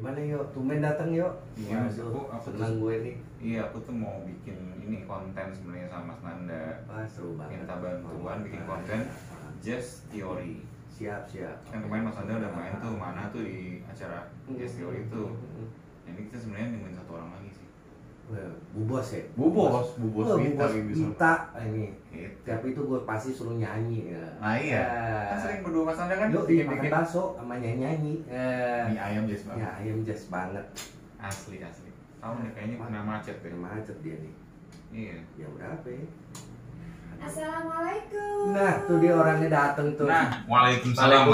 Gimana yuk? Tumben datang yuk. Iya, aku senang gue nih. Iya, aku tuh mau bikin ini konten sebenarnya sama Mas Nanda. Wah, seru banget. Minta bantuan bikin konten Just Theory. Siap. Kan kemarin Mas Nanda udah main tuh mana tuh di acara Just Theory itu. Ini kita sebenarnya nemuin satu orang lagi sih. Bu Bos ya? Bu Bos Wita ini. Tapi itu gue pasti suruh nyanyi ya. Nah iya, kan sering berdua Mas Nanda kan yuk makan bakso sama nyanyi. Mie ayam jazz banget. Ya ayam jazz banget. Asli. Tahu nih kayaknya kena macet deh. Macet dia nih. Iya. Ya udah apa ya? Assalamualaikum. Nah, tuh dia orangnya dateng tuh. Nah, waalaikumsalam.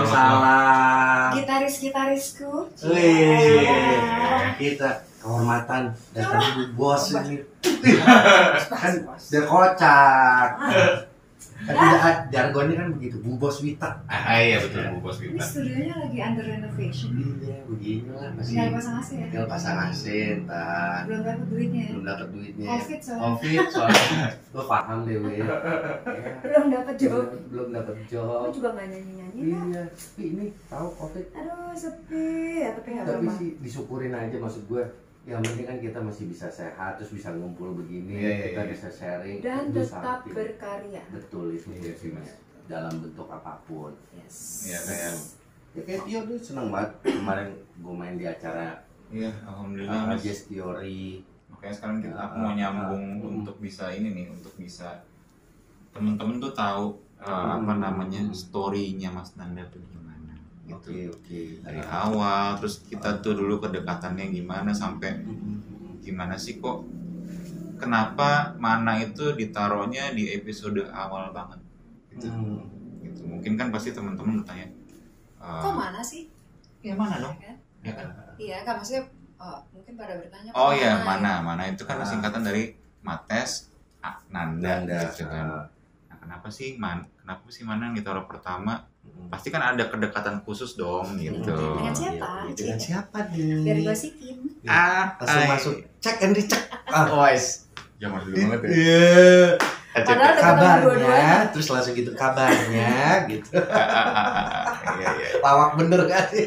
Gitarisku. Wih, kita kehormatan datang Bu Bos ini. Kan dia kocak. Kan tidak jargonnya kan begitu, Bu Bos Wita. Iya betul, Bu Bos Ini Wita. studionya lagi under renovation. Iya, beginilah masih. Tinggal pasang AC ya? Tinggal pasang AC, ntar. Belum dapat duitnya. Belum dapat duitnya. Covid soalnya. Covid soalnya. Lo paham deh, Wi. Ya. Belum dapat job. Belum dapat job. Aku juga nggak nyanyi-nyanyi kan? Iya, tapi ini tahu Covid. Aduh sepi ya, tapi nggak Tapi apa-apa. sih disyukurin aja, maksud gue. Yang penting kan kita masih bisa sehat, terus bisa ngumpul begini, kita bisa sharing Dan itu tetap something. berkarya. Betul itu Iya sih, Mas. dalam bentuk apapun. Yes. Iya kayak. Ya kayak Tio tuh seneng banget kemarin gue main di acara Iya, alhamdulillah Mas. Just Theory. Makanya sekarang aku mau nyambung untuk bisa ini nih, untuk bisa temen-temen tuh tahu apa namanya story-nya Mas Nanda tuh gimana gitu. Oke. Dari awal, terus kita tuh dulu kedekatannya gimana sampai gimana sih kok kenapa mana itu ditaruhnya di episode awal banget gitu. Gitu. Mungkin kan pasti teman-teman bertanya Kok mana sih? ya mana dong? Ya kan? Ya kan? Iya kan maksudnya mungkin pada bertanya. Oh kok iya, ya? mana itu kan singkatan dari Mates Nanda gitu kan. Nah, kenapa sih mana yang ditaruh pertama? Pasti kan ada kedekatan khusus dong gitu. Dengan siapa? Dengan siapa nih? Biar gosipin. Langsung masuk. Cek and recheck. Wise. Zaman dulu banget ya. Iya. Padahal udah ketemu Kabarnya, dua-duanya. terus langsung gitu kabarnya gitu. Iya. Lawak bener kan sih?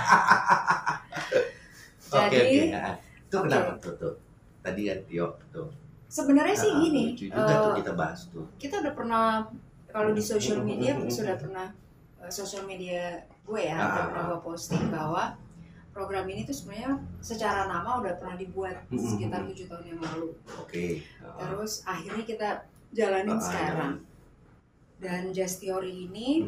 Jadi, Oke. Itu kenapa tuh? Tadi kan Tio tuh. Sebenarnya sih gini. Lucu juga tuh kita bahas tuh. Kita udah pernah kalau di social media sudah pernah social media gue ya udah pernah gue posting bahwa program ini tuh sebenarnya secara nama udah pernah dibuat sekitar 7 tahun yang lalu. Oke. Terus akhirnya kita jalanin sekarang. Dan Just Theory ini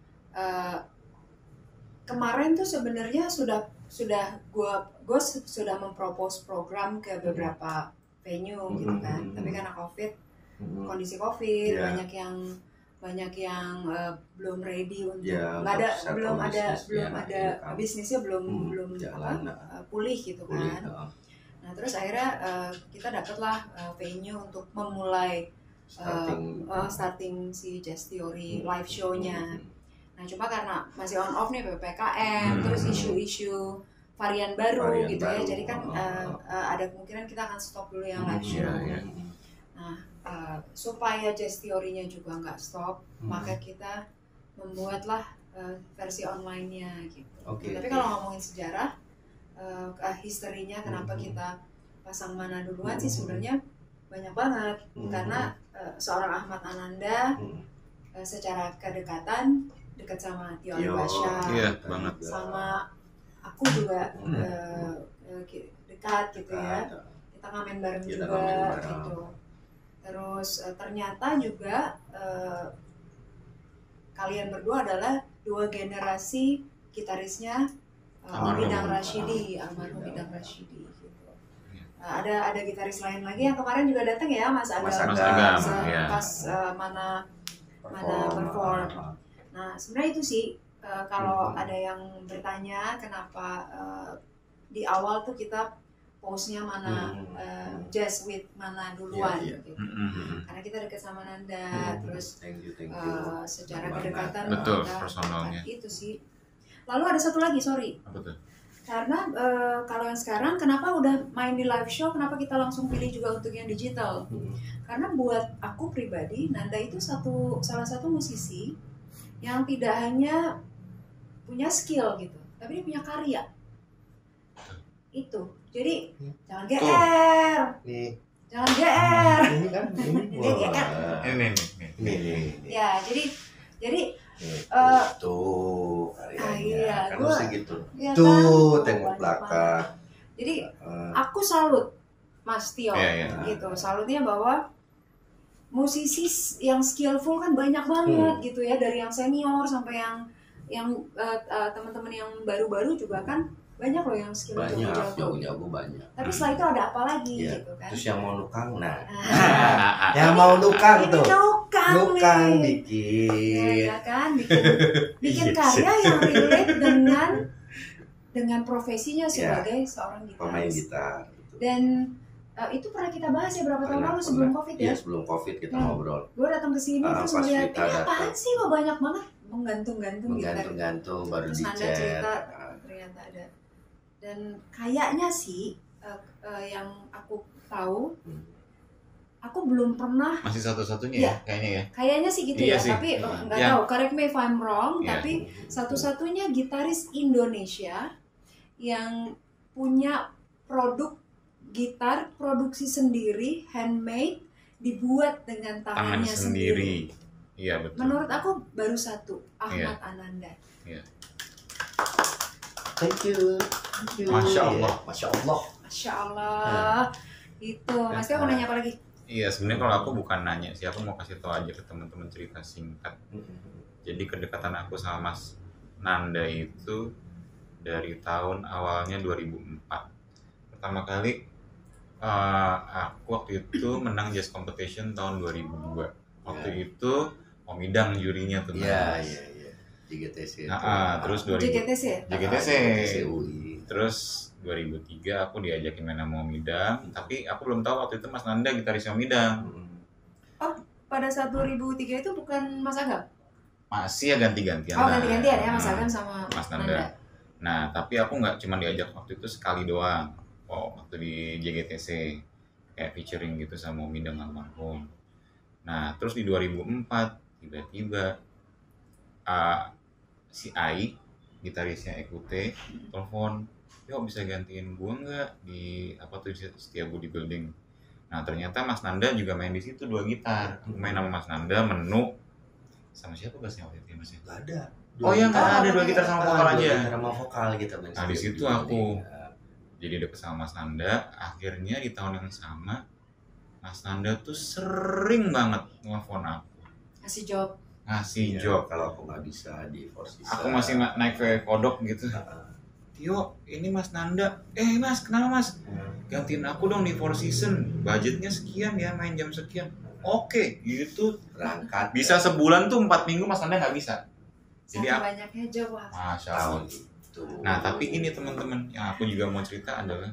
kemarin tuh sebenarnya sudah gue sudah mempropose program ke beberapa venue gitu kan. Tapi karena kondisi COVID banyak yang belum ready untuk belum ada bisnisnya belum pulih gitu kan. Nah terus akhirnya kita dapatlah venue untuk memulai starting si Just Theory live show-nya. Nah cuma karena masih on off nih PPKM, terus isu-isu varian baru gitu ya, jadi kan ada kemungkinan kita akan stop dulu yang live show. Nah supaya Just Theory-nya juga nggak stop, maka kita membuatlah versi online-nya gitu. Tapi kalau ngomongin sejarah, historinya kenapa kita pasang mana duluan sih sebenarnya banyak banget. Karena seorang Ahmad Ananda secara kedekatan dekat sama Tio Basha, sama aku juga dekat gitu ya. Kita ngamen bareng juga gitu. Terus ternyata juga kalian berdua adalah 2 generasi gitarisnya almarhum Idang Rashidi gitu. Ada gitaris lain lagi yang kemarin juga datang ya Mas Agam pas mana perform. Nah sebenarnya itu sih kalau ada yang bertanya kenapa di awal tuh kita pose-nya mana jazz with mana duluan gitu. Karena kita dekat sama Nanda, terus Thank you. secara kedekatan betul personalnya. Itu sih. Lalu ada satu lagi, sorry. Apa tuh? Karena kalau yang sekarang kenapa udah main di live show, kenapa kita langsung pilih juga untuk yang digital? Karena buat aku pribadi, Nanda itu salah satu musisi yang tidak hanya punya skill gitu, tapi dia punya karya. itu. Jadi jangan GR. Nih. Jangan GR. Ini kan ini. Ini. Ya, jadi tuh karyanya. iya, Kan mesti gitu. ya Tuh, kan? tengok belakang. Jadi aku salut Mas Tio gitu. Salutnya bahwa musisi yang skillful kan banyak banget gitu ya, dari yang senior sampai yang teman-teman yang baru-baru juga kan banyak loh yang skill Banyak, jago. jago banyak. Tapi setelah itu ada apa lagi gitu kan? Terus yang mau nukang, yang mau nukang ini tuh. Nukang nih. bikin. Ya kan, bikin karya yang relate dengan profesinya sebagai seorang Pemain gitaris. gitar. Gitu. Dan itu pernah kita bahas ya berapa tahun lalu sebelum COVID ya? Iya, sebelum COVID kita ngobrol. Gue datang ke sini terus pas melihat Vita apaan datang. sih kok banyak banget menggantung-gantung gitar. Menggantung-gantung baru Terus Nanda dicet. cerita ternyata ada. Dan kayaknya sih yang aku tahu, aku belum pernah. Masih satu-satunya ya kayaknya ya. Kayaknya sih gitu Iya ya, sih. tapi nggak tahu. Correct me if I'm wrong. Iya. Tapi satu-satunya gitaris Indonesia yang punya produk gitar produksi sendiri, handmade, dibuat dengan tangannya sendiri. Iya betul. Menurut aku baru satu, Ahmad Ananda. Iya. Thank you. Masya Allah. Masya Allah. Masya Allah. Itu, Mas Tio mau nanya apa lagi? Iya, sebenarnya kalau aku bukan nanya sih, aku mau kasih tahu aja ke teman-teman cerita singkat. Jadi kedekatan aku sama Mas Nanda itu dari tahun awalnya 2004. Pertama kali aku waktu itu menang jazz competition tahun 2002. Waktu itu Om Idang jurinya tuh. Iya. JGTC. Terus 2000 JGTC ya? JGTC. UI. Terus 2003 aku diajakin main sama Om Idang, tapi aku belum tahu waktu itu Mas Nanda gitaris Om Idang. Oh, pada saat 2003 itu bukan Mas Agam? Masih ya ganti-gantian. Oh, ganti-gantian ya Mas Agam sama Mas Nanda. Nah, tapi aku nggak cuma diajak waktu itu sekali doang. Waktu di JGTC kayak featuring gitu sama Om Idang almarhum. Nah, terus di 2004 tiba-tiba si Ai, gitarisnya Ekute, telepon, "Yo, bisa gantiin gua nggak di Setia Budi Building?" Nah, ternyata Mas Nanda juga main di situ 2 gitar. Aku main sama Mas Nanda, Menu, sama siapa bassnya waktu itu Mas? Gak ada. Oh ya, nggak ada 2 gitar sama vokal aja. Gitar sama vokal kita main. Nah, di situ aku jadi deket sama Mas Nanda. Akhirnya di tahun yang sama Mas Nanda tuh sering banget nelfon aku, Kasih job. ngasih job. Kalau aku nggak bisa di Force Isa. Aku masih naik ke kodok gitu. Tio, ini Mas Nanda. Mas, kenapa Mas? Gantiin aku dong di Four Seasons. Budgetnya sekian ya, main jam sekian. Oke, gitu. Berangkat. Bisa sebulan tuh 4 minggu Mas Nanda nggak bisa. Jadi banyaknya job lah. Masya Allah. Nah, tapi ini teman-teman yang aku juga mau cerita adalah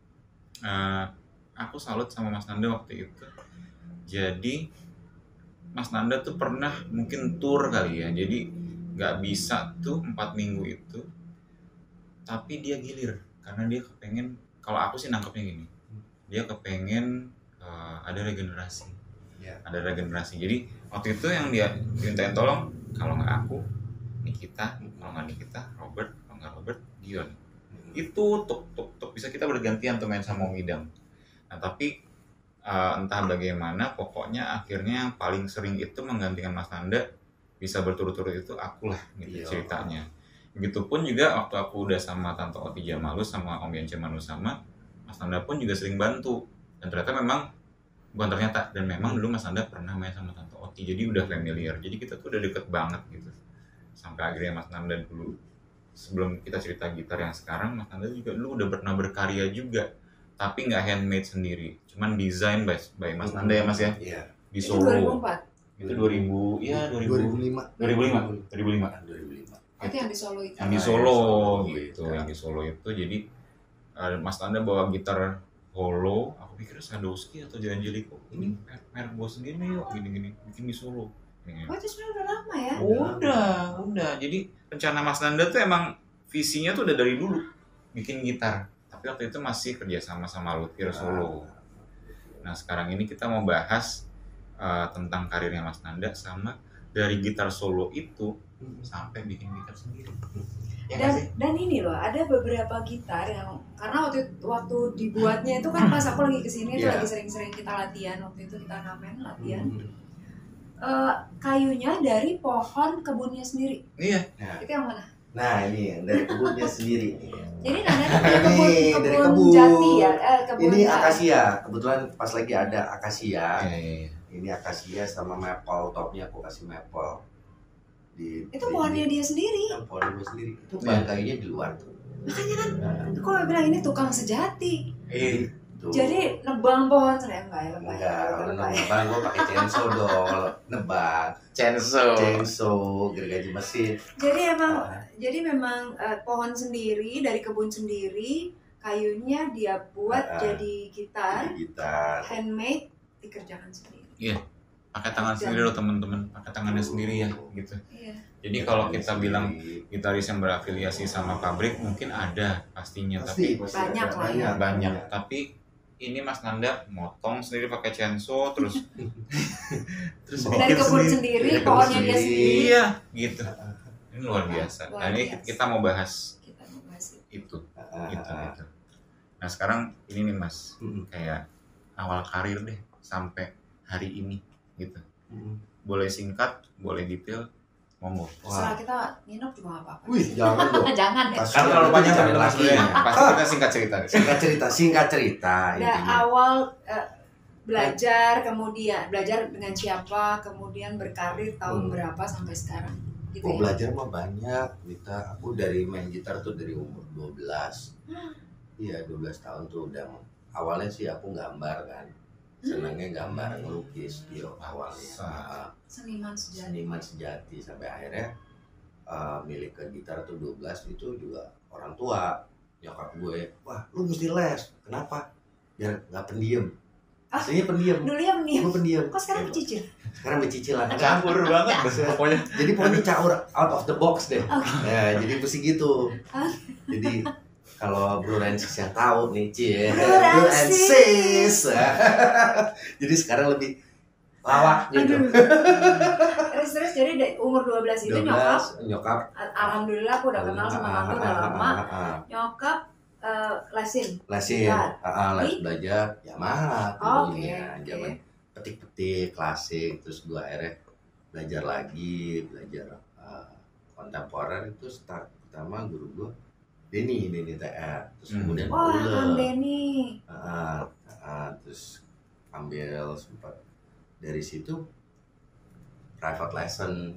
aku salut sama Mas Nanda waktu itu. Jadi Mas Nanda tuh pernah mungkin tour kali ya, jadi nggak bisa tuh 4 minggu itu, tapi dia gilir karena dia kepengen, kalau aku sih nangkepnya gini, dia kepengen ada regenerasi. Ada regenerasi. Jadi waktu itu yang dia mintain tolong, kalau nggak aku, Nikita, kalau nggak Nikita, Robert, kalau nggak Robert, Dion. Itu tuk bisa kita bergantian tuh main sama Om Idang. Nah, tapi entah bagaimana, pokoknya akhirnya yang paling sering itu menggantikan Mas Nanda, bisa berturut-turut itu akulah gitu ceritanya. Begitupun juga waktu aku udah sama Tante Oti Jamalus sama Om Yance Manusama, Mas Nanda pun juga sering bantu. Dan ternyata memang, bukan ternyata, dan memang dulu Mas Nanda pernah main sama Tante Oti, jadi udah familiar. Jadi kita tuh udah deket banget gitu. Sampai akhirnya Mas Nanda dulu, sebelum kita cerita gitar yang sekarang, Mas Nanda juga dulu udah pernah berkarya juga, tapi nggak handmade sendiri, cuman desain by Mas Nanda ya Mas ya. Iya. Di Solo. Itu 2004. Itu 2005. Itu yang di Solo itu. Yang di Solo gitu, yang di Solo itu. Jadi Mas Nanda bawa gitar Holo, aku pikir Sadowski atau Janjeliko. Ini merek gua sendiri nih, yuk gini-gini, bikin di Solo. Oh, itu sebenarnya udah lama ya? Udah. Jadi rencana Mas Nanda tuh emang visinya tuh udah dari dulu bikin gitar. Tapi waktu itu masih kerjasama sama Luthier Solo. Nah, sekarang ini kita mau bahas tentang karirnya Mas Nanda sama dari gitar solo itu sampai bikin gitar sendiri. Ya nggak sih? Dan ini loh, ada beberapa gitar yang karena waktu dibuatnya itu kan pas aku lagi kesini itu lagi sering-sering kita latihan, waktu itu kita ngamen latihan. Kayunya dari pohon kebunnya sendiri. Iya. Itu yang mana? Nah ini dari kebunnya sendiri. Jadi nananya kebun jati ya? Kebun ini akasia, kebetulan pas lagi ada akasia. Iya. Ini akasia sama maple, topnya aku kasih maple. Itu pohonnya dia sendiri. Pohonnya gue sendiri. Itu kayunya di luar tuh. Makanya kan, kok bilang ini tukang sejati. Tuh. Jadi nebang pohon saya enggak. Kalau nebang gue pakai chainsaw dong. Kalau nebang chainsaw gergaji mesin. Jadi memang pohon sendiri dari kebun sendiri, kayunya dia buat jadi gitar handmade, dikerjakan sendiri. Iya, pakai tangan sendiri loh teman-teman, pakai tangannya sendiri ya gitu. Iya. Jadi kalau kita bilang gitaris yang berafiliasi sama pabrik mungkin ada pastinya, tapi banyak. Tapi ini Mas Nanda motong sendiri pakai chainsaw terus dari kebun sendiri, pohonnya dia sendiri. Iya, gitu. Ini luar biasa. Nah, ini kita mau bahas itu. Gitu. Nah, sekarang ini nih Mas, kayak awal karir deh sampai hari ini gitu. Boleh singkat, boleh detail, monggo. Setelah kita nginep juga nggak apa-apa. Wih, jangan dong. Jangan ya. Karena kalau panjang tapi maksudnya pasti kita singkat cerita. Nah, awal belajar, kemudian belajar dengan siapa, kemudian berkarir tahun berapa sampai sekarang. Gitu ya? Belajar mah banyak. Aku dari main gitar tuh dari umur 12. Iya, 12 tahun tuh udah. Awalnya sih aku gambar kan. Senangnya gambar, ngelukis awalnya. Seniman sejati sampai akhirnya milik ke gitar tuh 12 itu juga orang tua nyokap gue, wah lu mesti les, kenapa? Biar nggak pendiam. Aslinya pendiam. Dulunya pendiam. Gue pendiam. Kok sekarang bercicil? Sekarang bercicilan. Campur banget pokoknya. Jadi pokoknya caur out of the box deh. Ya, jadi mesti gitu. Jadi kalau Bro Rensis yang tahu nih, Bro Rensis. Jadi sekarang lebih lawak gitu. Terus jadi umur 12 itu nyokap alhamdulillah aku udah kenal sama tante udah lama. Nyokap lesin les belajar Yamaha tentunya. Zaman petik-petik klasik, terus gua akhirnya belajar kontemporer. Itu start pertama guru gua Denny TR, terus kemudian Denny. Terus ambil sempat dari situ private lesson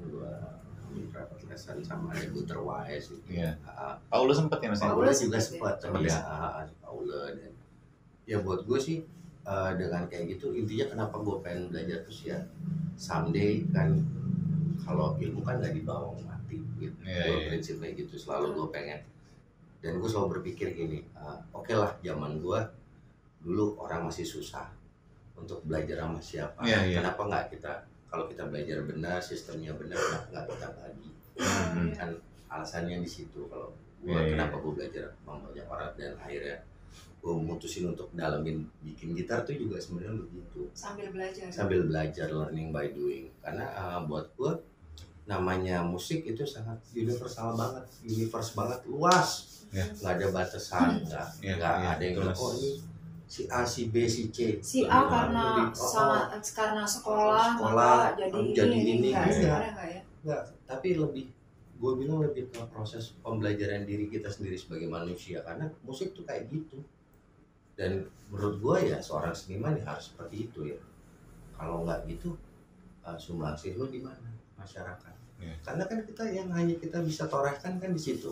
sama ada Guter Wise itu. Iya. Paula sempat ya Mas? Paula juga sempat ya. Paula dan ya buat gue sih dengan kayak gitu intinya kenapa gue pengen belajar terus ya someday kan kalau ilmu kan nggak dibawa mati gitu. Prinsipnya gitu selalu gue pengen. Dan gue selalu berpikir gini, oke lah zaman gue dulu orang masih susah untuk belajar sama siapa. Kenapa nggak kita, kalau kita belajar benar, sistemnya benar, kenapa nggak kita bagi? Kan alasannya di situ. Kalau gue kenapa gue belajar sama banyak orang dan akhirnya gue mutusin untuk dalamin bikin gitar tuh juga sebenarnya begitu. Sambil belajar, learning by doing. Karena buat gue namanya musik itu sangat universal banget, luas. Nggak ada batasan, nggak ada yang bilang oh ini si A, si B, si C. Si A karena sekolah maka jadi ini. Enggak, tapi gue bilang lebih ke proses pembelajaran diri kita sendiri sebagai manusia, karena musik tuh kayak gitu. Dan menurut gue ya seorang seniman ya harus seperti itu ya. Kalau nggak gitu, sumbangsih lu di mana? Masyarakat. Karena kan kita yang hanya kita bisa torehkan kan di situ.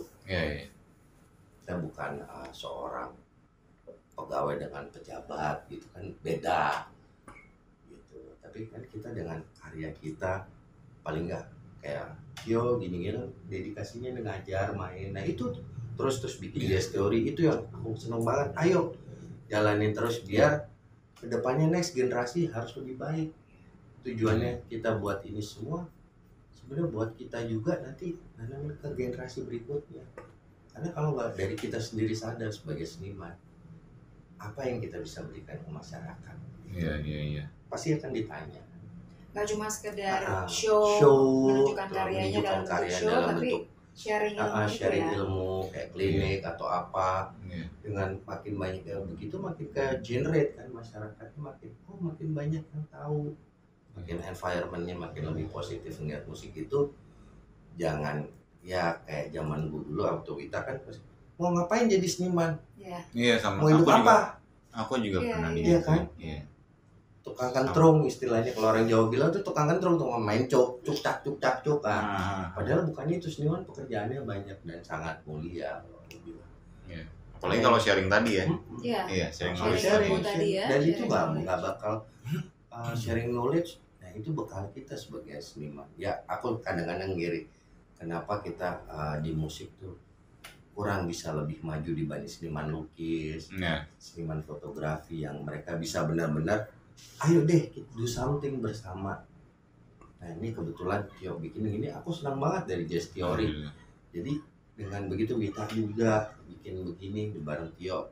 Kita bukan seorang pegawai dengan pejabat gitu kan, beda gitu. Tapi kan kita dengan karya kita paling nggak kayak Kyo gini-gini dedikasinya ngajar main. Nah itu terus bikin jazz teori itu yang aku seneng banget. Ayo jalanin terus biar kedepannya next generasi harus lebih baik. Tujuannya kita buat ini semua sebenarnya buat kita juga nanti nanam ke generasi berikutnya. Karena kalau nggak dari kita sendiri sadar sebagai seniman, apa yang kita bisa berikan ke masyarakat? Iya. Pasti akan ditanya. nggak cuma sekedar Ah, show, menunjukkan karyanya menunjukkan dalam bentuk karya show, dalam tapi bentuk sharing ilmu itu sharing ya. ilmu kayak klinik atau apa. Iya. Dengan makin banyak yang begitu makin ke generate kan masyarakatnya makin banyak yang tahu, makin environmentnya makin lebih positif ngeliat musik itu. Jangan ya kayak zaman dulu waktu kita kan mau ngapain jadi seniman, Ya. Iya, sama mau hidup aku juga. apa, Aku juga Iya, pernah iya. Iya kan? Iya. tukang kentrung istilahnya, kalau orang Jawa bilang tuh tukang kentrung, tuh main cuk cak cuk cak cuk. Nah, Padahal bukannya itu, seniman pekerjaannya banyak dan sangat mulia kalau aku bilang. apalagi kalau sharing tadi ya. Iya. Iya, sharing Sharing knowledge ilmu tadi. tadi ya, Dan itu sharing knowledge. nggak bakal sharing knowledge. Nah itu bekal kita sebagai seniman. Ya aku kadang-kadang ngiri kenapa kita di musik tuh kurang bisa lebih maju dibanding seniman lukis, Iya. seniman fotografi yang mereka bisa benar-benar ayo deh kita do something bersama. Nah ini kebetulan Tio bikin ini, aku senang banget dari Jazz Theory. Jadi dengan begitu kita juga bikin begini bareng Tio.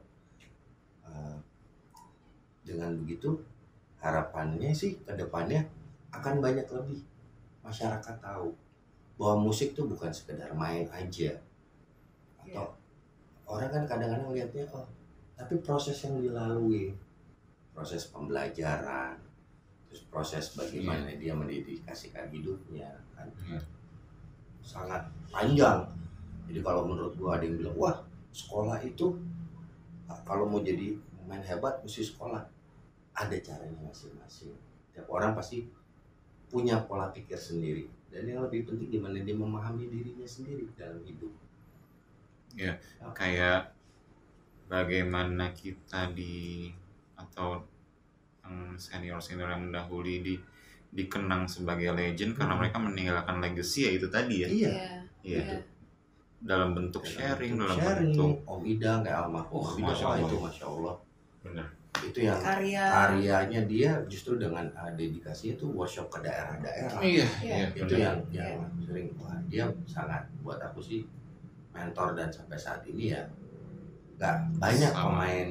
Dengan begitu harapannya sih ke depannya akan banyak lebih masyarakat tahu bahwa musik tuh bukan sekedar main aja. Atau orang kan kadang-kadang lihatnya tapi proses yang dilalui, proses pembelajaran, terus proses bagaimana dia mendedikasikan hidupnya kan sangat panjang. Jadi kalau menurut gua ada yang bilang wah sekolah itu kalau mau jadi pemain hebat mesti sekolah, ada caranya masing-masing. Tiap orang pasti punya pola pikir sendiri, dan yang lebih penting gimana dia memahami dirinya sendiri dalam hidup. Ya, kayak bagaimana kita atau senior-senior yang mendahului dikenang sebagai legend karena mereka meninggalkan legacy ya itu tadi ya. Iya. Iya. Iya. Dalam bentuk sharing, dalam sharing. bentuk Om Ida kayak almarhum Om Ida, Masya Allah. itu Masya Allah. bener. Itu yang karyanya dia justru dengan dedikasinya tuh workshop ke daerah-daerah. Iya, Iya. Itu bener. yang sering wah dia sangat buat aku sih mentor, dan sampai saat ini ya nggak banyak pemain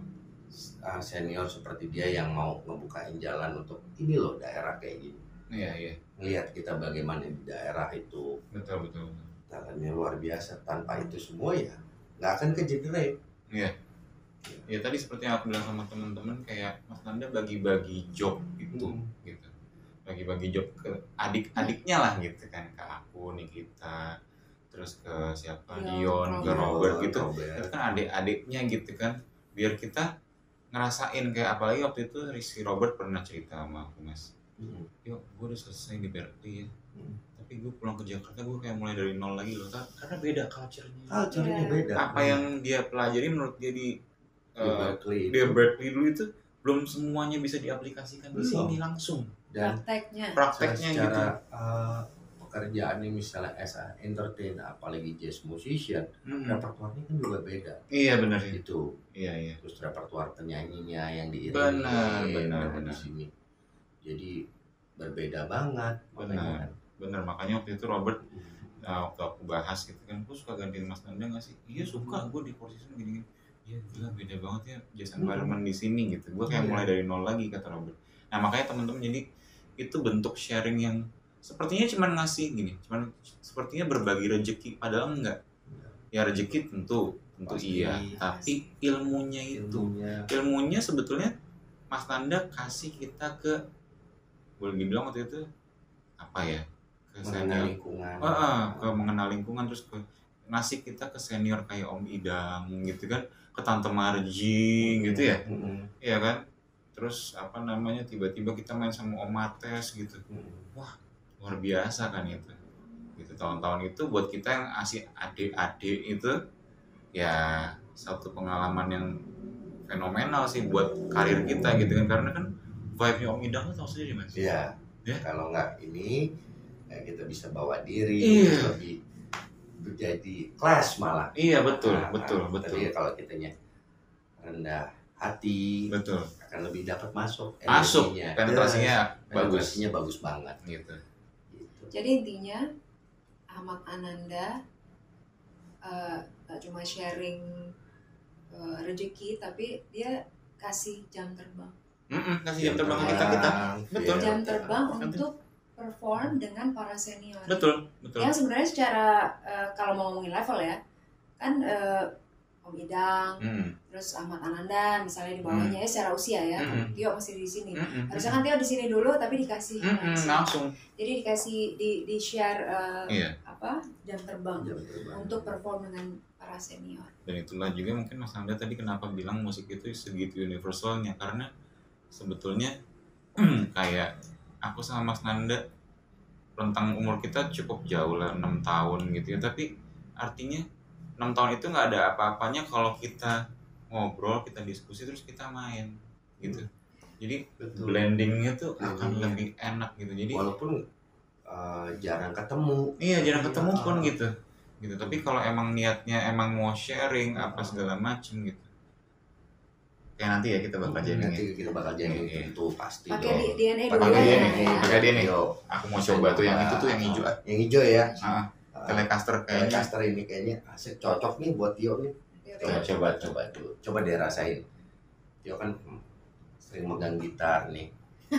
senior seperti dia yang mau ngebukain jalan untuk ini loh daerah kayak gini. Iya. Ngelihat kita bagaimana di daerah itu Betul. jalannya luar biasa. Tanpa itu semua ya nggak akan ke-generate. Iya. Ya tadi seperti yang aku bilang sama teman-teman, kayak Mas Nanda bagi-bagi job gitu. Bagi-bagi job ke adik-adiknya lah gitu kan, ke aku nih kita, terus ke siapa Dion, ke Robert gitu. Itu kan adik-adiknya gitu kan, biar kita ngerasain kayak apalagi waktu itu si Robert pernah cerita sama aku, Mas. Yuk, gue udah selesai di Berkeley ya. Tapi gue pulang ke Jakarta gue kayak mulai dari nol lagi loh, karena beda culture-nya. Beda. Apa yang dia pelajari menurut dia di Berkeley dulu itu belum semuanya bisa diaplikasikan di sini langsung. Dan Prakteknya secara gitu. pekerjaan ini misalnya as a entertainer, apalagi jazz musician, repertuarnya kan juga beda. Iya benar sih. Itu. Iya. Terus repertuar penyanyinya yang diiringi Benar. di sini. Jadi berbeda banget. Benar. Makanya waktu itu Robert waktu aku bahas gitu kan, gue suka gantiin Mas Nanda nggak sih? Iya suka, gue di posisi gini. Iya gila beda banget ya jazz environment di sini gitu. Gue kayak mulai dari nol lagi kata Robert. Nah makanya teman-teman, jadi itu bentuk sharing yang sepertinya cuma ngasih gini, sepertinya berbagi rezeki, padahal enggak. Ya rezeki tentu pasti, iya, tapi ilmunya sebetulnya Mas Nanda kasih kita ke, boleh dibilang waktu itu apa ya, ke mengenal lingkungan. Ke mengenal lingkungan, terus ngasih kita ke senior kayak Om Idam gitu kan, ke Tante Marji gitu ya. Iya kan? Terus tiba-tiba kita main sama Om Mates gitu. Wah, luar biasa kan itu. Gitu tahun-tahun itu buat kita yang asih adik-adik itu ya satu pengalaman yang fenomenal sih buat karir kita gitu kan, karena kan vibe-nya Om Idam tuh tahu sendiri Mas. Iya. Ya? Kalau nggak ini ya kita bisa bawa diri lebih jadi kelas malah. Iya betul. Tapi kalau kitanya rendah hati, betul, akan lebih dapat masuk. Penetrasinya bagus banget gitu. Jadi intinya Ahmad Ananda gak cuma sharing rezeki, tapi dia kasih jam terbang. Kasih jam terbang kita. Betul. Jam terbang untuk perform dengan para senior. Betul. Yang sebenarnya secara kalau mau ngomongin level ya, kan Om Idang, terus Ahmad Ananda misalnya di bawahnya ya secara usia ya, Tio masih di sini. Harusnya kan Tio di sini dulu tapi dikasih langsung. Jadi dikasih di share jam terbang untuk perform dengan para senior. Dan itulah juga mungkin Mas Nanda tadi kenapa bilang musik itu segitu universalnya, karena sebetulnya kayak aku sama Mas Nanda rentang umur kita cukup jauh lah, 6 tahun gitu ya, tapi artinya 6 tahun itu nggak ada apa-apanya kalau kita ngobrol, kita diskusi, terus kita main gitu. Jadi blendingnya tuh akan lebih enak gitu. Jadi walaupun jarang ketemu. Iya, jarang ketemu pun gitu. Tapi kalau emang niatnya emang mau sharing apa segala macem gitu. Kayak nanti ya kita bakal jamming. Nanti kita bakal jamming itu pasti. Pakai DNA dulu Pakai DNA. Aku mau coba tuh yang itu tuh yang hijau. Yang hijau ya. Telecaster kayaknya. Telecaster ini kayaknya asik, cocok nih buat Tio nih. Coba dulu. Coba dia rasain. Tio kan sering megang gitar nih.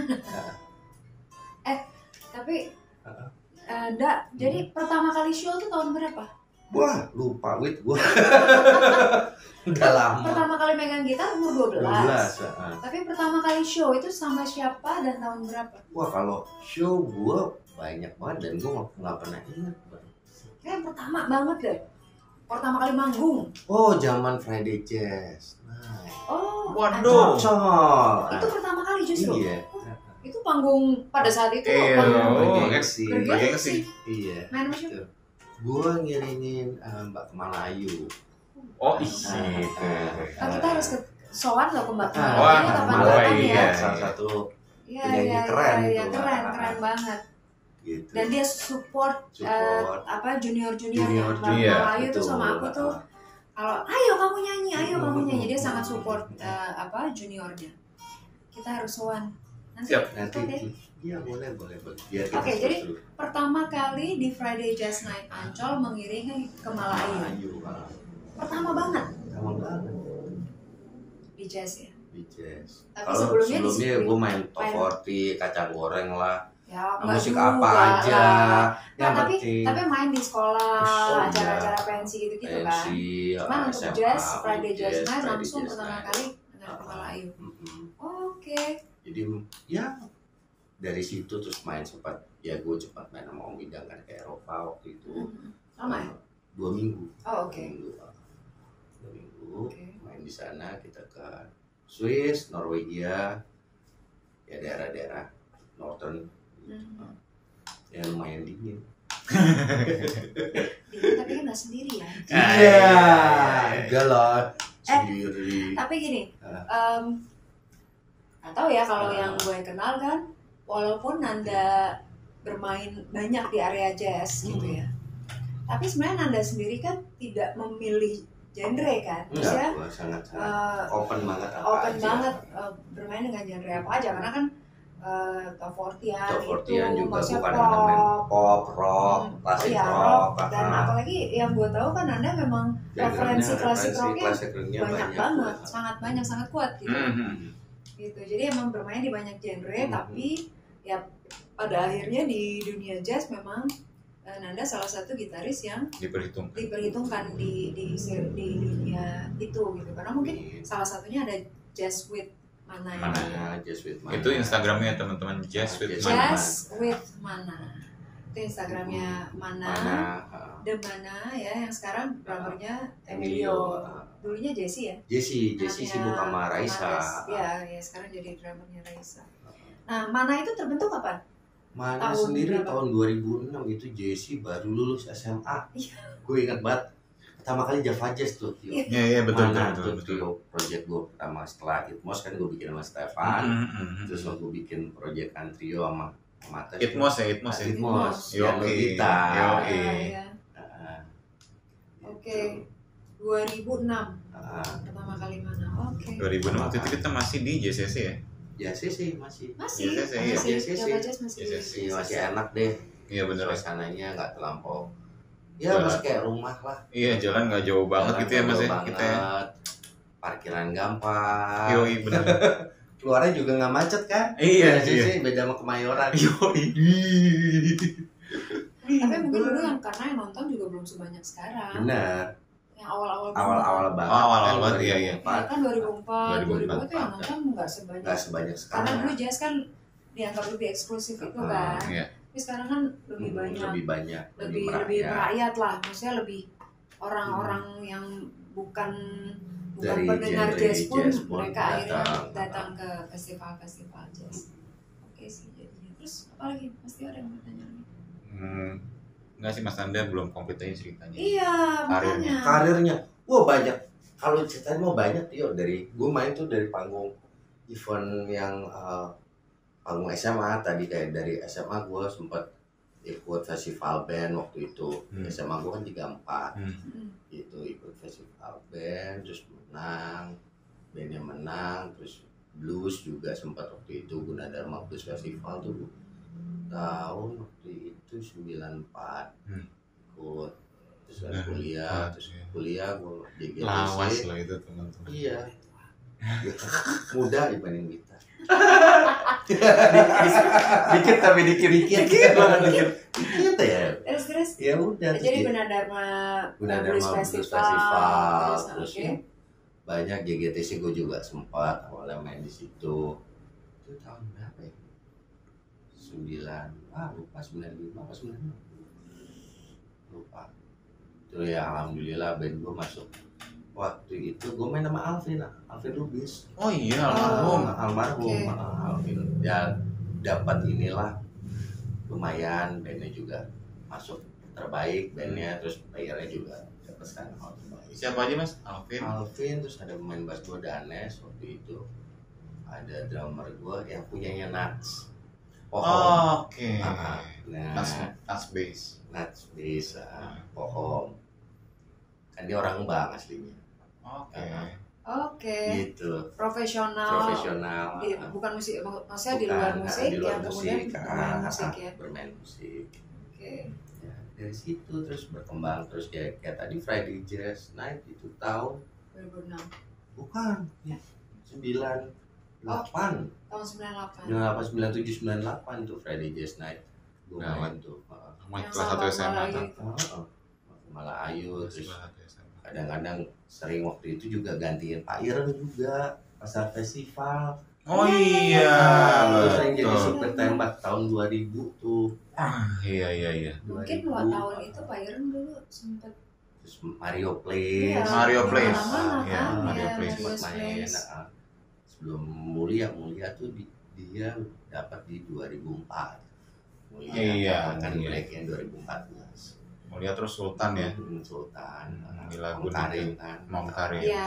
Tapi jadi pertama kali show tuh tahun berapa? Wah, lupa gua. Udah lama. Pertama kali megang gitar umur 12. 12. Tapi pertama kali show itu sama siapa dan tahun berapa? Wah, kalau show gua banyak banget dan gua nggak pernah ingat. Kayak pertama banget deh. Pertama kali manggung. Oh, zaman Friday Jazz. Oh, waduh. Itu pertama kali justru. Iya. Itu panggung pada saat itu. Bergengsi. Iya. Main musik. Gua ngirimin Mbak Kemala Ayu. Oh, isi. Kita harus ke sowan loh ke Mbak Kemala. Wah, kapan-kapan ya. Salah satu penyanyi keren itu. Keren banget. Gitu. Dan dia support junior Mbak Iya, Kemala Ayu tuh sama aku tuh. Kalau ayo kamu nyanyi, dia sangat support juniornya. Kita harus sowan. Nanti. Iya boleh. Oke, jadi pertama kali di Friday Jazz Night Ancol mengiringi Kemala Ayu. Pertama banget. Di jazz ya. Di jazz. Tapi kalau sebelumnya gue main top 40, kacang goreng lah. Ya, musik apa aja. Tapi main di sekolah, acara-acara pensi gitu-gitu kan. Cuman untuk jazz, Friday Jazz Night langsung pertama kali dengan Kemala Ayu. Oke. Jadi ya dari situ terus main sempat gue cepat main sama Om Idang kan ke Eropa waktu itu. Lama ya? 2 minggu. Oh, oke. 2 minggu main di sana, kita ke Swiss, Norwegia, ya daerah-daerah Northern. Ya lumayan dingin. Tapi kan nggak sendiri ya. Iya, enggak lah sendiri. Tapi gini, nggak tahu ya kalau yang gue kenal kan, walaupun Nanda bermain banyak di area jazz gitu ya, tapi sebenarnya Nanda sendiri kan tidak memilih genre kan, maksudnya sangat open banget bermain dengan genre apa aja, karena kan Top 40-an itu juga bukan pop, rock, klasik rock, dan apalagi yang gue tahu kan Nanda memang referensi klasik rocknya banyak banget, sangat kuat gitu. Gitu. Jadi emang bermain di banyak genre, tapi ya pada akhirnya di dunia jazz memang Nanda salah satu gitaris yang diperhitungkan di dunia itu gitu, karena mungkin salah satunya ada Jazz with Mana. Jazz with Mana. Itu Instagramnya teman-teman, Jazz with Mana. Jazz with Mana. Itu Instagramnya Mana. The Mana ya, yang sekarang drummernya Emilio. Dulunya Jesse ya. Jesse sibuk sama Raisa. Ya, sekarang jadi drummernya Raisa. Nah, Mana itu terbentuk kapan? Mana sendiri tahun 2006 itu Jesse baru lulus SMA. Gue ingat banget. Pertama kali Java Jazz tuh. Iya betul. Project gue pertama setelah Itmos kan gue bikin sama Stefan. Terus gue bikin project kan trio sama Mata. Itmos. Gitar. Oke. 2006. Pertama kali Mana. Oke. 2006 waktu itu kita masih di JCC ya. JCC masih enak deh. Iya benar. Suasananya nggak terlampau. Ya masih kayak rumah lah. Iya, jalan nggak jauh banget gitu ya Mas ya. Kita parkiran gampang. Yoi benar. keluarnya juga nggak macet kan? Iya, sih iya. sih beda sama Kemayoran. Tapi mungkin dulu yang karena yang nonton juga belum sebanyak sekarang. Benar. Yang awal-awal Awal-awal banget. Awal-awal kan, banget, iya, iya. Ya kan 2004 2004 tuh yang nonton nggak sebanyak. Nggak sebanyak sekarang. Karena dulu jazz kan dianggap lebih eksklusif itu kan. Iya. Tapi sekarang kan lebih banyak, Lebih banyak. lebih merakyat lah. Maksudnya lebih orang-orang yang bukan Dari pendengar genre jazz pun jazz pun mereka akhirnya datang. datang ke festival-festival jazz. Oke sih jadinya. Terus apa lagi? Pasti ada yang bertanya lagi. Enggak sih Mas Nanda belum komplit aja ceritanya. Iya, makanya. Karirnya, wah banyak. Kalau ceritanya mau banyak, dari gue main tuh dari panggung event yang panggung SMA tadi, kayak dari SMA gue sempat ikut festival band waktu itu. SMA gue kan 34 gitu, ikut festival band terus menang, bandnya menang, terus blues juga sempat waktu itu, Gunadarma Blues Festival tuh tahun waktu itu 94 ikut. Terus kan kuliah gue JGTC. Lawas lah itu teman-teman. Iya. Mudah dibanding kita. Dikit tapi dikit banget dikit. Dikit ya. Terus Ya udah. jadi Gunadarma Blues Festival. Terus Oke. banyak JGTC gue juga sempat awalnya main di situ. Itu tahun berapa ya? 95 apa 96? Lupa. Itu ya alhamdulillah band gue masuk. Waktu itu gue main sama Alvin Lubis. Oh iya, almarhum. Almarhum. Oke. Alvin. Ya dapat inilah lumayan, bandnya juga masuk terbaik bandnya, terus playernya juga dapat sekarang terbaik. Siapa aja Mas? Alvin, terus ada pemain bass gue Danes waktu itu, ada drummer gue yang punyanya Nats. Oke. Nah, Nats bass. Nats bass, Pohom. Kan dia orang Bang aslinya. Oke. Oke. Gitu. Profesional. Profesional. Bukan musik, maksudnya di luar musik di luar yang kemudian musik, bermain musik ya. bermain musik. Oke. Ya, dari situ terus berkembang terus kayak tadi Friday Jazz Night itu tahun 2006. bukan ya 98 Tahun 98. 97 98 tuh Friday Jazz Night gue Nah, main tuh. Main Yang kelas 1 sama SMA Malayu kan. itu. Malah Ayu terus Kelas 1 SMA. kadang-kadang sering waktu itu juga gantiin Pak Ireng juga pasar festival. Oh iya, Terus sering jadi betul. supir tembak tahun 2000 tuh. Iya. Mungkin 2000. 2 tahun itu Pak Ireng dulu sempat Terus Mario Place. Iya, Mario Place. mana-mana Iya, kan, Mario ya, Place. sempat Mario's main. Place. Sebelum Mulia tuh dia dapat di 2004. Mulia Iya, kan iya. Black-nya 2014. Mulia terus Sultan ya. Sultan. Gila, Om gue Karim kan. Om Karim. Iya.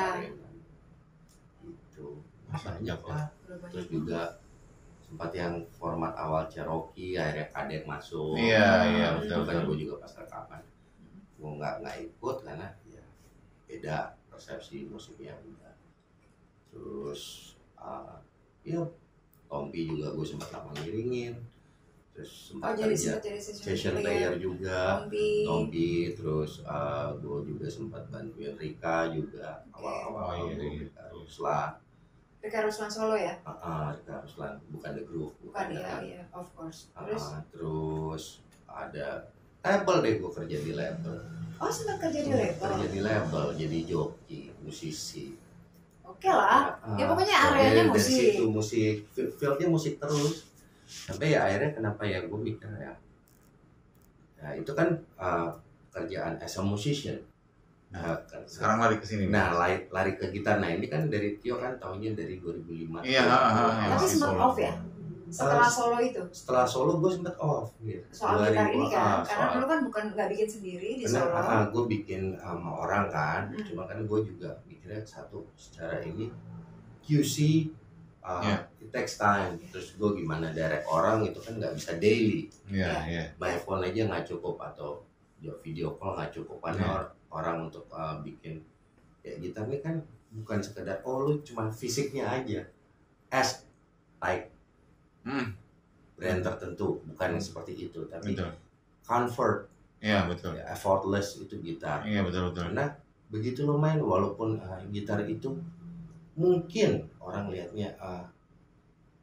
Itu. Masa Banyak jauh. lah. Udah Terus banyak. juga sempat yang format awal Cherokee akhirnya Kadek masuk. Iya, Itu betul, kan betul. gue juga pas rekaman gue nggak ikut karena ya beda persepsi musiknya udah. Terus ya Tompi juga gue sempat lama ngiringin. Terus sempat jadi kerja sempat jadi session player juga. Tompi terus gue juga sempat bantuin Rika juga awal-awal. Oh, iya. Rika Ruslan. Rika Ruslan Solo ya? Rika Ruslan bukan The Groove. Bukan ya, of course. Terus Terus ada label deh, gue kerja di label. oh sempat kerja di label. Kerja di label, jadi joki, musisi. Oke lah. Ya pokoknya areanya dari musik. situ musik, fieldnya musik terus. Sampai ya akhirnya kenapa ya gue mikir ya itu kan kerjaan as a musician. Sekarang lari ke sini. Nah lari ke gitar. Nah ini kan dari Tio kan tahunnya dari 2005. Iya, Tapi masih sempat solo. off ya? Setelah solo itu? Setelah solo gue sempet off gitu. Soal gitar ini kan? Karena soal- dulu kan bukan nggak bikin sendiri di solo. Karena gue bikin sama orang kan, cuma kan gue juga mikirnya satu secara ini QC, Iya. it takes time. Terus gue gimana direct orang itu kan nggak bisa daily, Iya. by phone aja nggak cukup atau video call nggak cukup karena orang untuk bikin ya gitar ini kan bukan sekedar lu cuma fisiknya aja, as like brand tertentu, bukan seperti itu, tapi Betul. comfort. Iya, betul. Ya, effortless itu gitar. Iya, betul. Karena begitu lo main, walaupun gitar itu mungkin orang lihatnya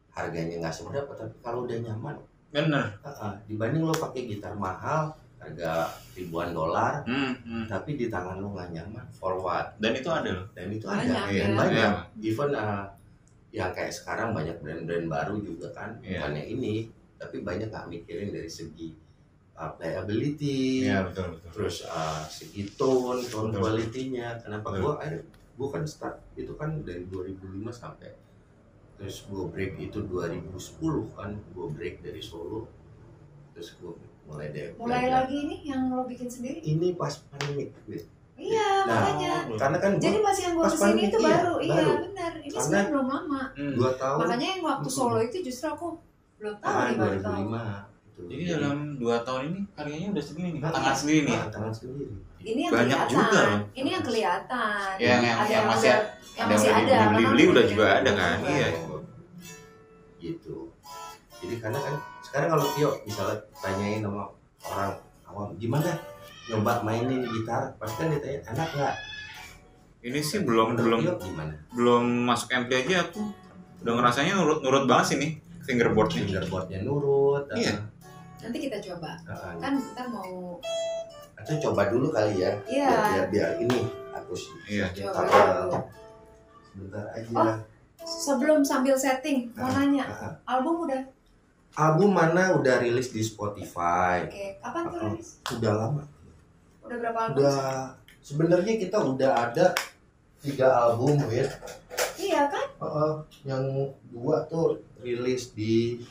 harganya nggak seberapa, tapi kalau udah nyaman, Bener. dibanding lo pakai gitar mahal harga ribuan dolar, tapi di tangan lo nggak nyaman, for what? Dan itu ada loh. Dan itu Banyak, ada, ya. dan banyak. Iya. Even yang kayak sekarang banyak brand-brand baru juga kan, Iya. bukannya ini, tapi banyak nggak mikirin dari segi playability, Iya betul. terus segi tone Betul. quality-nya. Kenapa Betul. gue kan start itu kan dari 2005 sampai, terus gue break itu 2010 kan, gue break dari Solo, terus gue mulai belajar. lagi ini yang lo bikin sendiri. Ini pas pandemik, Iya, Nah, makanya. karena kan Jadi gue pas yang gue pas kesini pandemi, itu iya, baru, iya baru. benar. Ini Karena sebenarnya belum lama. 2 tahun, Makanya yang waktu Solo itu justru aku belum tahu di mana tahu. 2005 itu. Jadi dalam 2 tahun ini karyanya udah segini nih, tangan sendiri nih. Tangan sendiri. Ini yang Banyak kelihatan. juga loh. Ini yang kelihatan. Yang Ada yang masih udah- yang ada masih yang ada. beli-beli Karena udah aku juga bikin ada juga. kan, iya. Gitu. Jadi karena kan sekarang kalau Tio misalnya tanyain sama orang awam, gimana nyoba mainin gitar, pasti kan ditanya enak nggak? Ini sih belum Tio gimana? masuk MP aja aku udah ngerasanya nurut banget sih nih fingerboardnya. Fingerboardnya nurut. Iya. Nanti kita coba. uh, Kan kita mau atau coba dulu kali ya. Iya. Biar ini aku sih. Iya. coba Apa? dulu. Sebentar aja. Oh. Sebelum sambil setting, mau nanya, album udah? Album mana udah rilis di Spotify? Oke, kapan tuh rilis? Udah lama. Udah berapa album? Udah. Sebenarnya kita udah ada 3 album ya. Iya kan? Yang 2 tuh rilis di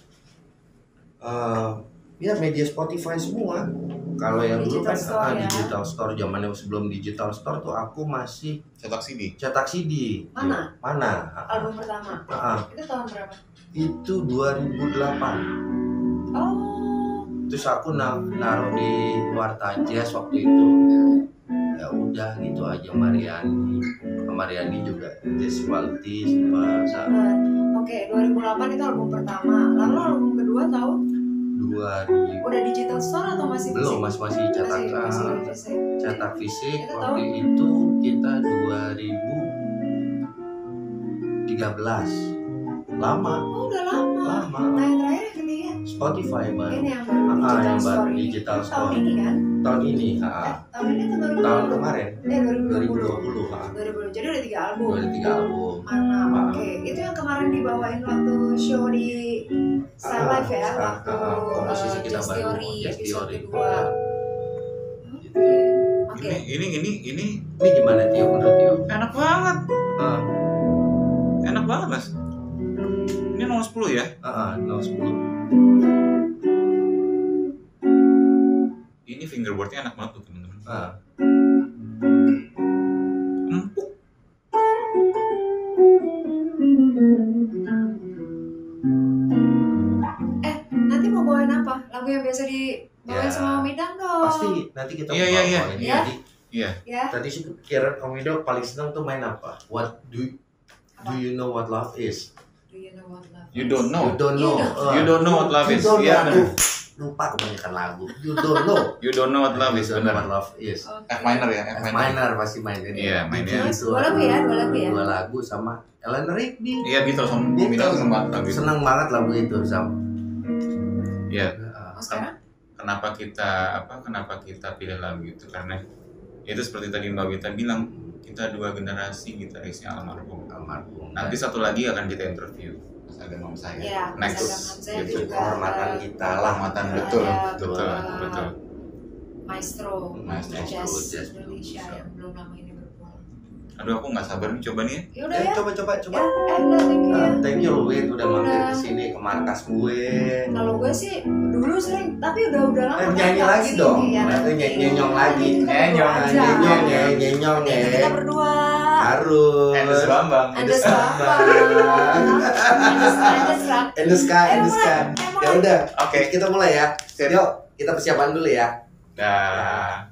ya media Spotify semua. Kalau yang dulu Digital kan store, ya. digital store, zamannya sebelum digital store tuh aku masih Cetak CD. cetak CD. Mana? Mana? Album pertama. Itu tahun berapa? Itu 2008. Oh. Terus aku naruh di Warta Jazz waktu itu. Ya udah gitu aja, Mariani juga jazz quality sama Oke, 2008 itu album pertama. Lalu album kedua tahun 2000. udah digital store atau masih Belum, fisik? masih cetak Masih fisik. cetak fisik. Itu Waktu itu kita 2013. Lama. Oh, udah lama. Nah, yang terakhir yang ini ya. Spotify baru. Ini yang baru digital yang store baru ini. digital Tahun store. ini kan? Tahun ini, Tahun ini atau 2020? tahun kemarin 2020. 2020. 2020. Jadi udah 3 album. Udah 3 album. Mana? Oke, itu yang kemarin dibawain waktu show di Star Life ya, waktu komposisi kita Jazz baru, Theory Jazz episode Theory. kedua. Gitu. Oke. Ini Ini gimana Tio, menurut Tio? enak banget. Ah, Enak banget, Mas. Ini nomor 10 ya. 010. Ini fingerboardnya enak banget tuh, teman-teman. Empuk. Nanti mau bawain apa? Lagu yang biasa dibawain Ya. sama Midang dong. Pasti nanti kita Iya. bawain. Iya. Jadi Iya. Ya. tadi sih kira Komido paling seneng tuh main apa? Do you know what love is? Do you know what love? You don't know. You don't know. You don't know what love is. You don't Iya, know. bener. Lupa kebanyakan lagu. You don't know. You don't know what love is, You don't know bener. what love is. Oke. F minor ya, F minor pasti mainin. Iya, mainnya. Gitu. Dua lagu ya, dua lagu ya. 2 lagu sama Ellen Rigby. Iya, Beatles sama Beatles. Midang seneng banget lagu itu. Seneng banget lagu itu sama. Iya. Oh, sekarang? Kenapa kita pilih lagu itu? Karena itu seperti tadi Mbak Wita bilang, kita 2 generasi gitarisnya almarhum. Nanti satu lagi akan kita interview Mas Agam saya. Iya, Mas Next, Agam saya gitu. juga. Kehormatan kita lah. Kehormatan, Iya, betul, iya, betul. Maestro Maestro Jazz Jazz Indonesia yang belum lama ini berpulang. Aduh, aku nggak sabar nih coba nih ya. Ya udah ya. Coba. Ya, udah thank you ya. Thank you Wit udah mampir Udah. ke sini ke markas gue. Kalau gue sih dulu sering, tapi udah lama. Nyanyi nggak lagi kesini, dong. ya. Nyenyong lagi. Nyenyong aja. Nyenyong Itu kita berdua. Harus. Endes Bambang. Andes Bambang. In the sky. Mulai. Ya udah. Oke. Kita mulai ya. Sip. Yuk, kita persiapan dulu ya. Dah.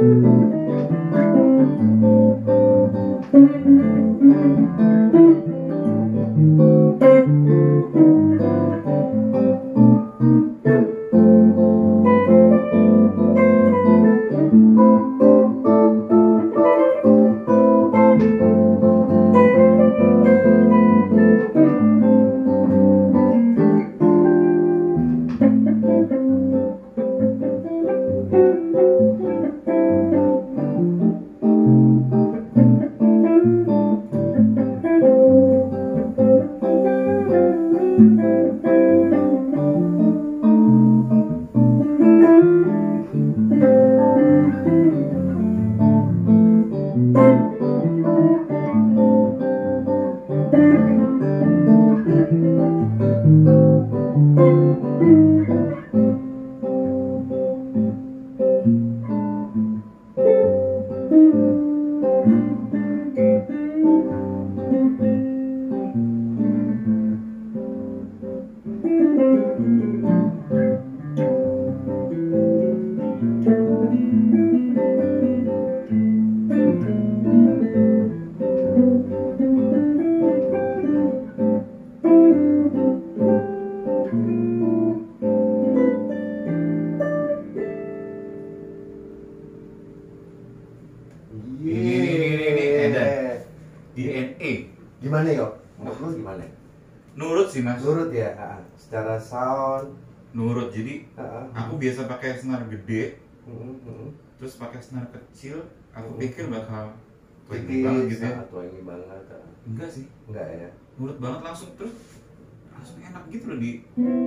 DNA. Gimana yo? Menurut lu gimana? Nurut sih mas. Nurut ya, secara sound. Nurut, jadi aku biasa pakai senar gede, terus pakai senar kecil. Aku pikir bakal twangy banget gitu ya. Twangy banget. Enggak sih. Enggak ya. Nurut banget langsung enak gitu loh di.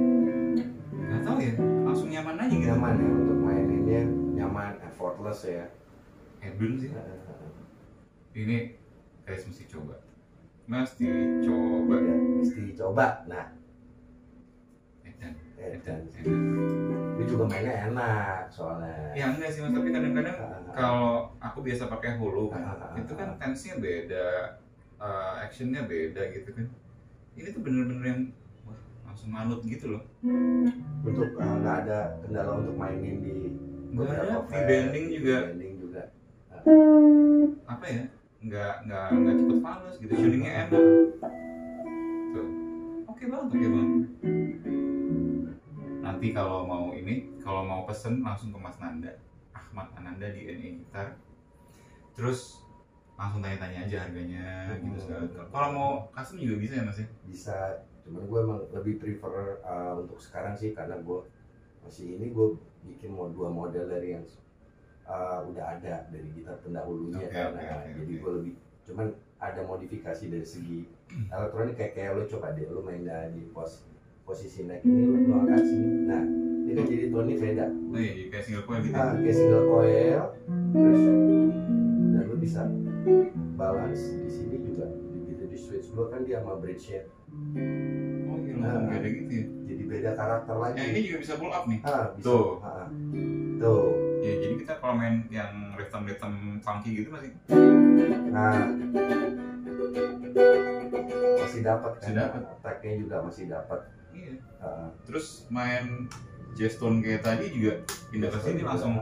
Nggak tahu ya, langsung nyaman aja gitu. Nyaman ya untuk maininnya, nyaman, effortless ya. Hedon sih. Ini guys mesti coba. Mesti coba. Ya, mesti coba. Nah, Edan. Dia juga mainnya enak soalnya. Ya enggak sih mas, tapi kadang-kadang kalau aku biasa pakai hulu kan, itu kan tensinya beda, actionnya beda gitu kan. Ini tuh bener-bener yang langsung manut gitu loh. Untuk nggak ada kendala untuk mainin di beberapa bending juga. Apa ya? Nggak cepet fals gitu, tuningnya enak. Tuh, oke banget. Nanti kalau mau pesen langsung ke Mas Nanda, Ahmad Ananda di NE Gitar. Terus langsung tanya-tanya aja harganya gitu segala. Kalau mau custom juga bisa ya mas ya? Bisa, cuman gue emang lebih prefer untuk sekarang sih, karena gue gue bikin dua model dari yang udah ada dari gitar pendahulunya. Jadi gue lebih cuman ada modifikasi dari segi elektronik, kayak lo coba deh lo main di posisi neck ini, lo angkat sini, nah ini kan jadi tone beda. Oh iya, kayak single coil gitu. Kayak single coil, terus dan lo bisa balance di sini juga, begitu di switch lo kan dia sama bridge-nya. Oh iya, langsung beda gitu ya. Jadi beda karakter lagi. Ini juga bisa pull up nih. Bisa. Tuh. Ya jadi kita kalau main yang rhythm funky gitu masih. Nah, masih dapat kan? Masih dapat. Attack-nya juga masih dapat. Iya. Terus main jazz tone kayak tadi juga pindah ke sini langsung.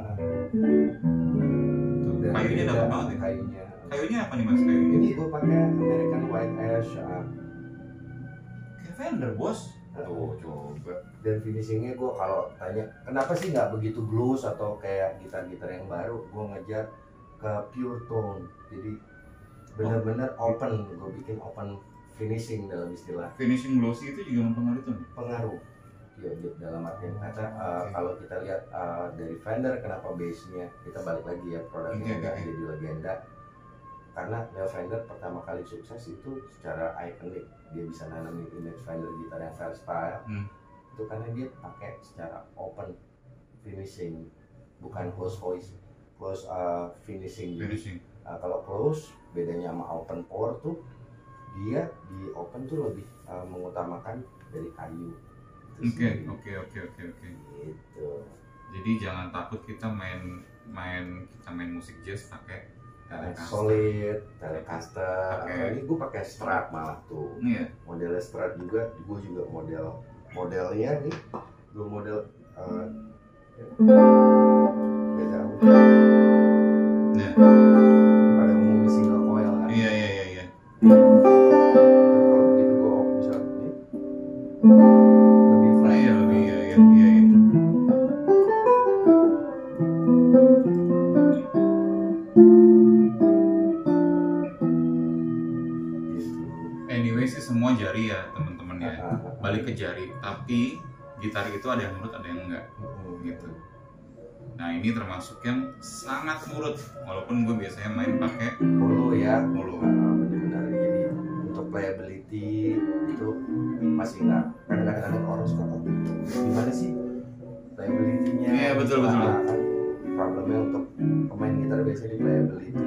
Tuh, kayunya dapat banget ya. Kayunya apa nih mas? Kayunya? Ini gue pakai American White Ash. Kayak Fender bos. Tuh coba. Dan finishingnya gue kalau tanya kenapa sih nggak begitu blues atau kayak gitar-gitar yang baru, gue ngejar ke pure tone. Jadi benar-benar open. Gue bikin open finishing dalam istilah. Finishing glossy itu juga mempengaruhi tuh? Pengaruh. Ya, dalam artian kata kalau kita lihat dari Fender, kenapa bassnya kita balik lagi ya produknya jadi legenda, karena Neil Fender pertama kali sukses itu secara ikonik, dia bisa nanamin image Fender gitar yang versatile itu karena dia pakai secara open finishing, bukan close finishing. Kalau close bedanya sama open pour tuh, dia di open tuh lebih mengutamakan dari kayu. Oke. Gitu. Jadi jangan takut kita main musik jazz pakai solid, Telecaster. Ini gue pakai Strat malah tuh. Iya. Modelnya Strat juga. Gue juga modelnya nih. Gue model beda. jari ya teman-teman ya, balik ke jari. Tapi gitar itu ada yang nurut, ada yang enggak gitu. Nah ini termasuk yang sangat nurut, walaupun gue biasanya main pakai Molo ya, molo. benar-benar. Jadi untuk playability itu masih nggak. Kadang-kadang orang suka gimana sih playability-nya? Iya betul. Kan problemnya untuk pemain gitar biasanya di playability.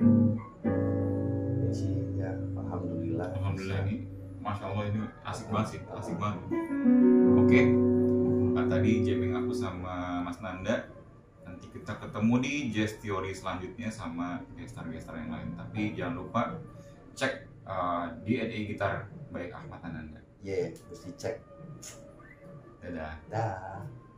Ini sih ya alhamdulillah. Alhamdulillah ini, masya Allah ini asik banget sih, asik banget. Oke, tadi jamming aku sama Mas Nanda. Nanti kita ketemu di Jazz Theory selanjutnya sama gestar-gestar yang lain. Tapi jangan lupa cek D&A Gitar by Ahmad Ananda. Mesti cek. Dadah. Dah.